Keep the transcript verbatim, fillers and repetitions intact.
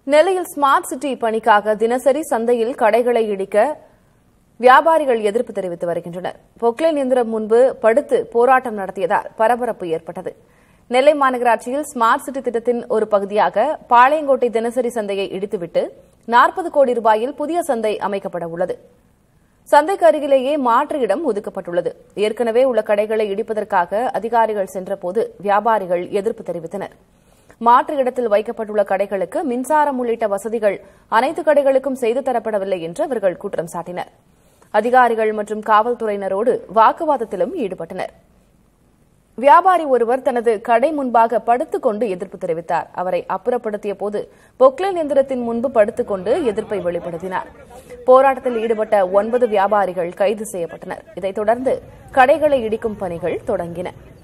நெல்லையில் smart city பணிக்காக தினசரி சந்தையில் கடைகளை இடிக்க வியாபாரிகள் எதிர்ப்பு தெரிவித்து வருகின்றனர். பொக்லைன் இயந்திரம் முன்பு படுத்து போராட்டம் நடத்தியதால் பரபரப்பு ஏற்பட்டது. நெல்லை மாநகராட்சியில் ஸ்மார்ட் சிட்டி திட்டத்தின் ஒரு பகுதியாக பாளையங்கோட்டை தினசரி சந்தையை இடித்துவிட்டு நாற்பது கோடி ரூபாயில் புதிய சந்தை அமைக்கப்பட உள்ளது. சந்தைக்கு அருகிலேயே மாற்று இடம் ஒதுக்கப்பட்டுள்ளது. ஏற்கனவே உள்ள கடைகளை இடிப்பதற்காக அதிகாரிகள் சென்றபோது வியாபாரிகள் எதிர்ப்பு தெரிவித்தனர். மாற்று இடத்தில் வைக்கப்பட்டுள்ள கடைகளுக்கு மின்சாரம் உள்ளிட்ட வசதிகள் அனைத்து கடைகளுக்கும் செய்து தரப்படவில்லை என்று அவர்கள் குற்றம் சாட்டினர். அதிகாரிகள் மற்றும் காவல்துறையினரோடு வாக்குவாதத்திலும் ஈடுபட்டனர். வியாபாரி ஒருவர் தனது கடை முன்பாக படுத்துக் கொண்டு எதிர்ப்பு தெரிவித்தார். அவரை அப்புறப்படுத்திய போது பொக்லைன் எந்திரத்தின் முன்பு படுத்துக் கொண்டு எதிர்ப்பை வெளிப்படுத்தினார். போராட்டத்தில் ஈடுபட்ட ஒன்பது வியாபாரிகள் கைது செய்யப்பட்டனர். இதைத் தொடர்ந்து கடைகளை இடிக்கும் பணிகள் தொடங்கின.